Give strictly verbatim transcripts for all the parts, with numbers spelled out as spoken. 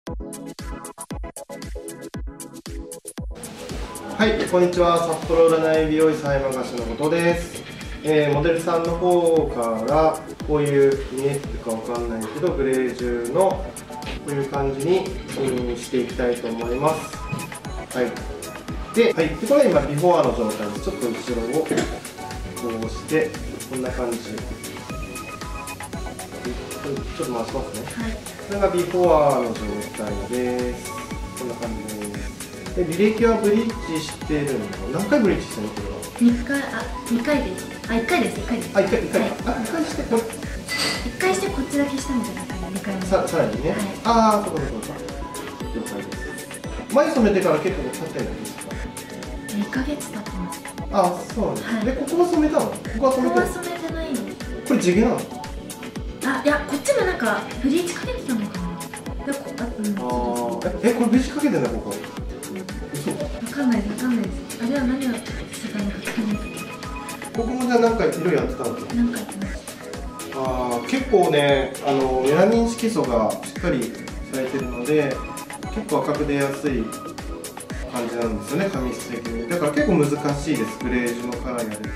はい、こんにちは。札幌占い美容師さん山菓子のことです。えー、モデルさんの方からこういう見えてるかわかんないけどグレージュのこういう感じに、うん、していきたいと思います。はい。で、はい、でこれは今ビフォアの状態です。ちょっと後ろをこうしてこんな感じ。ちょっと回しますね。はい。これがビフォアの状態です。こんな感じです。で履歴はブリッジしてるの？何回ブリッジしてるのこれは？ にかい、あ、にかいです。あ、いっかいです。いっかいです。 あ、いっかい、いっかい。 はい、 あ、いっかいしてこれ。 いっかいしてこっちだけしたみたいな感じ。にかいめ。 さ、さらにね。はい、ああ、そうかそうか。了解です。前染めてから結構経ってるんですか？ にかげつ経ってます。 ああ、そうなんです。はい、で、ここは染めたの？ここは染めてる。ここは染めてないんです。これ地毛なの？ あ、いや、こっちもなんかブリーチかけてたのかな。で、こ、あ、うん。 ああ、え、これブリーチかけてんだここ。 嘘。わかんないです。わかんないです。あれは何をしてたのかわかんないですけど。 ここもじゃあなんか色やってたの？ なんかやってました。 ああ、結構ね、あのメラニン色素がしっかりされてるので、結構赤く出やすい感じなんですよね、髪質的に。だから結構難しいです、グレージュのカラーやる。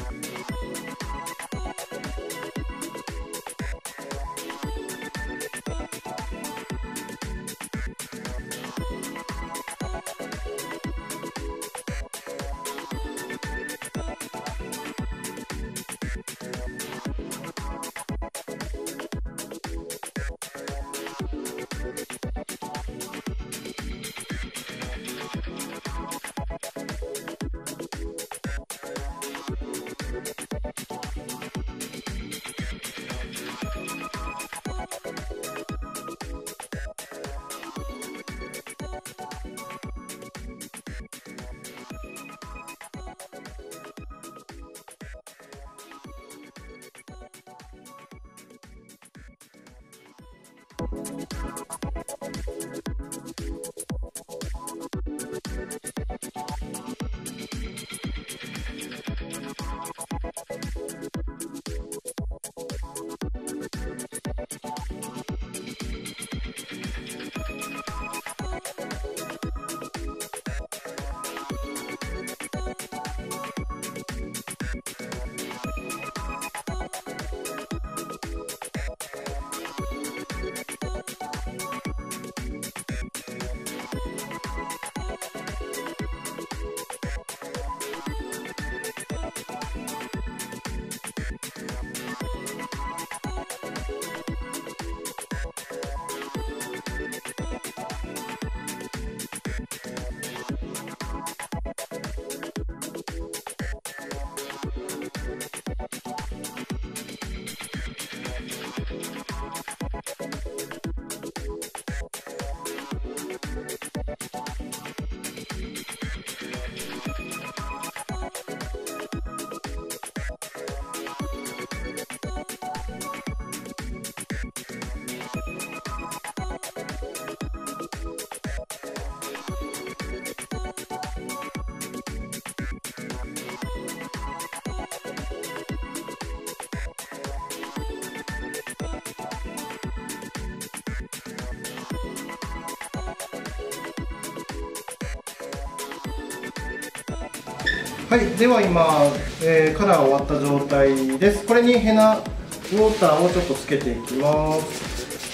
はい、では今、えー、カラー終わった状態です。これにヘナウォーターをちょっとつけていきます。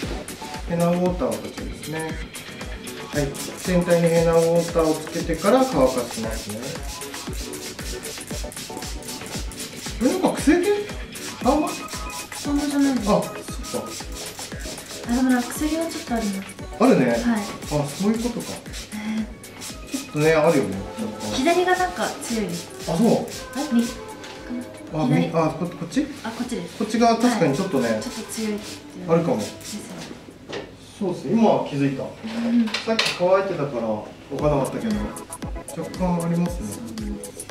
ヘナウォーターはこちらですね。はい、全体にヘナウォーターをつけてから乾かしますね。これなんか癖毛？あんま？ そんなじゃないです。 あ、そっか。 あ、でもなんか薬はちょっとあります。 あるね。はい。 あ、 そういうことか。ちょっとね、あるよね。 左がなんか強いです。 あ、そう。 あ、右。 あ、み、あ、こ、こっち。 あ、こっちです。 こっちが確かにちょっとね。 ちょっと強い。 あるかも。そうですね、今は気づいた。さっき乾いてたから、わからなかったけど。若干ありますね。